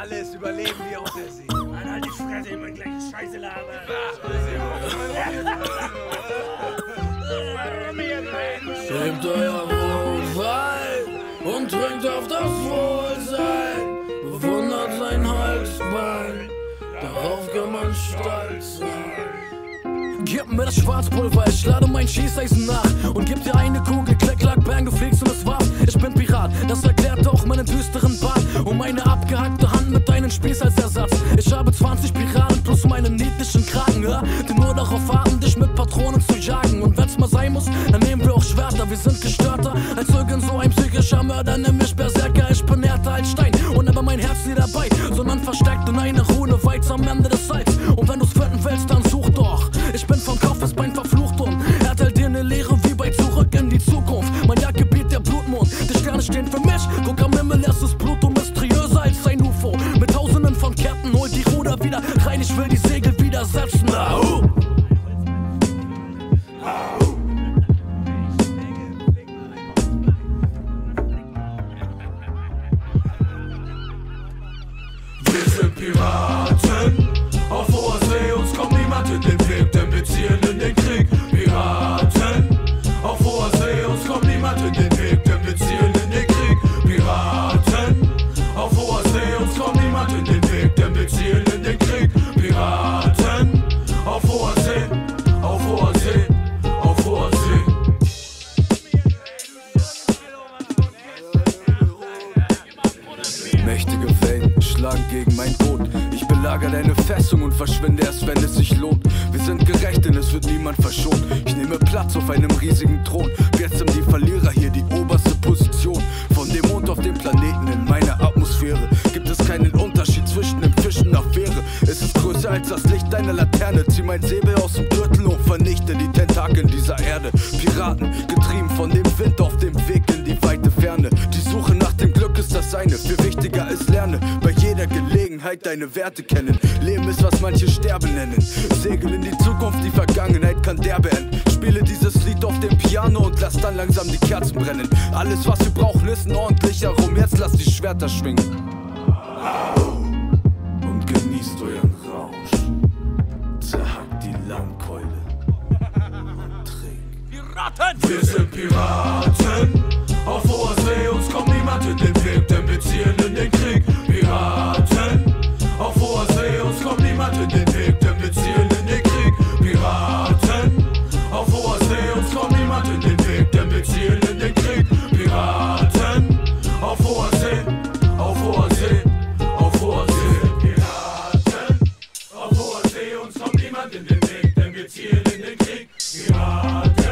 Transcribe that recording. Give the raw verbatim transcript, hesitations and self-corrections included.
alles überleben wie auf der See. Mann, halt die Fresse, immer gleich Scheiße labern. Nehmt euer Wohlsein und trinkt auf das Wohlsein. Bewundert sein Halsbein, darauf kann man stolz sein. Gib mir das Schwarzpulver, ich lade mein Schießeisen nach und gib dir eine Kugel, klick, klack, bang, du fliegst und es war's. Ich bin Pirat, das erklärt auch meinen düsteren Bart und meine abgehackte Hand mit deinen Spieß als Ersatz. Ich habe zwanzig Piraten plus meinen niedlichen Kragen, ja, die nur darauf warten, dich mit Patronen zu jagen. Und wenn's mal sein muss, dann nehmen wir auch Schwerter, wir sind gestörter als irgend so ein psychischer Mörder, nimm mich Berserker, ich bin härter als Stein und aber mein Herz nie dabei, sondern versteckt in einer Rune weit am Ende des Seils. Und wenn du's finden willst, dann such doch. Ich bin vom Kopf bis Bein verflucht und erteilt dir ne Lehre wie bei Zurück in die Zukunft. Mein Jagdgebiet, der Blutmond, die Sterne stehen für mich. Guck am Himmel, es ist Pluto mysteriöser als ein U F O. Mit tausenden von Ketten, hol die Ruder wieder rein, ich will die Segel widersetzen. Au! Au! Wir sind Piraten auf hoher See, uns kommt niemand in den Weg, denn wir ziehen in den Krieg. Piraten auf hoher See, uns kommt niemand in den Weg, denn wir ziehen in den Krieg. Piraten auf hoher See, uns kommt niemand in den Weg, denn wir ziehen in den Krieg. Piraten auf hoher See, auf hoher See, auf hoher See. Mächtige Wellen schlagen gegen mein Boot. Ich belagere deine Festung und verschwinde erst, wenn es sich lohnt. Wir sind gerecht, denn es wird niemand verschont. Ich nehme Platz auf einem riesigen Thron. Wir sind die Verlierer hier, die oberste Position. Von dem Mond auf dem Planeten in meiner Atmosphäre gibt es keinen Unterschied zwischen dem Fisch und Affäre. Es ist größer als das Licht deiner Laterne. Zieh mein Säbel aus dem Gürtel und vernichte die Tentakeln dieser Erde. Piraten, getrieben von dem Wind auf dem Weg in die weite Ferne. Die Suche nach dem Glück ist das eine, viel wichtiger ist lerne bei jeder Gelegenheit deine Werte kennen. Leben ist, was manche Sterben nennen. Segel in die Zukunft, die Vergangenheit kann derbe enden. Spiele dieses Lied auf dem Piano und lass dann langsam die Kerzen brennen. Alles, was wir brauchen, ist ein ordentlicher Rum. Jetzt lass die Schwerter schwingen und genießt euren Rausch. Zerhackt die Langkeule und trinkt. Piraten! Wir sind Piraten auf hoher See, uns kommt niemand in den Weg, denn wir ziehen in den Krieg. Piraten auf hoher See, uns kommt niemand in den Weg, denn wir ziehen in den Krieg. Piraten auf hoher See, uns kommt niemand in den Weg, denn wir ziehen in den Krieg. Piraten auf hoher See, auf hoher See, auf hoher See. Piraten auf hoher See, uns kommt niemand in den Weg, denn wir ziehen in den Krieg. Piraten